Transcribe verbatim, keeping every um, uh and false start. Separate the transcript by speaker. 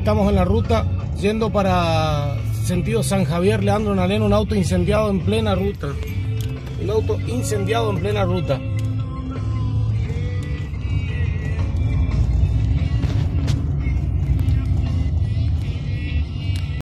Speaker 1: Estamos en la ruta yendo para sentido San Javier, Leandro Nalén, un auto incendiado en plena ruta. Un auto incendiado en plena ruta.